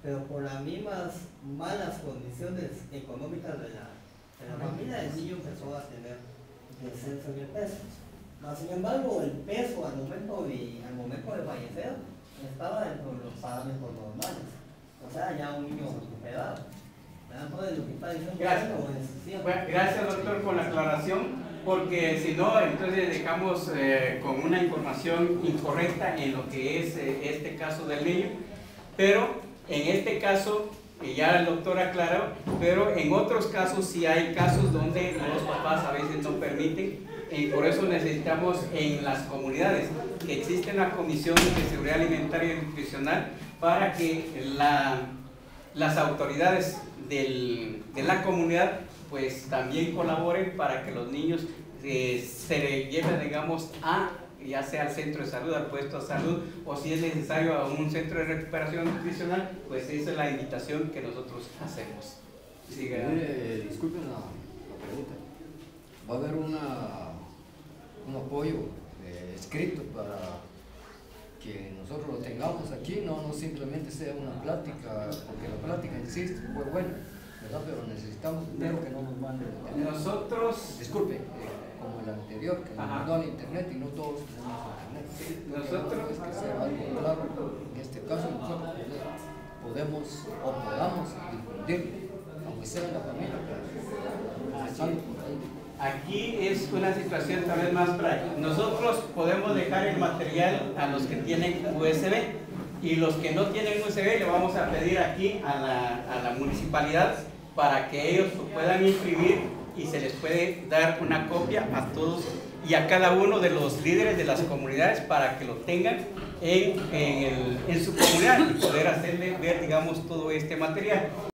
pero por las mismas malas condiciones económicas de la familia, el niño empezó a tener descenso en el peso. Sin embargo, el peso al momento de fallecer estaba dentro de los parámetros normales, o sea, ya un niño recuperado. Entonces, lo que está diciendo gracias. Bueno, gracias, doctor, por la aclaración, porque si no, entonces dejamos con una información incorrecta en lo que es este caso del niño, pero en este caso, ya el doctor aclaró, pero en otros casos sí hay casos donde los papás a veces no permiten, y por eso necesitamos en las comunidades que existe una comisión de seguridad alimentaria y nutricional para que las autoridades de la comunidad pues también colaboren para que los niños se lleven, digamos, ya sea al centro de salud, al puesto de salud, o si es necesario a un centro de recuperación nutricional, pues esa es la invitación que nosotros hacemos. Disculpen la pregunta. ¿Va a haber un apoyo escrito para que nosotros lo tengamos aquí? No simplemente sea una plática, porque la plática en sí fue buena, ¿verdad? Pero necesitamos primero que no nos manden. Nosotros, disculpe, como el anterior, que nos mandó al internet y no todos tenemos internet. Sí, nosotros es que sea algo claro. En este caso nosotros podamos difundir, aunque sea en la familia, aquí es una situación tal vez más práctica. Nosotros podemos dejar el material a los que tienen USB, y los que no tienen USB le vamos a pedir aquí a la municipalidad para que ellos lo puedan imprimir y se les puede dar una copia a todos y a cada uno de los líderes de las comunidades para que lo tengan en su comunidad y poder hacerle ver, digamos, todo este material.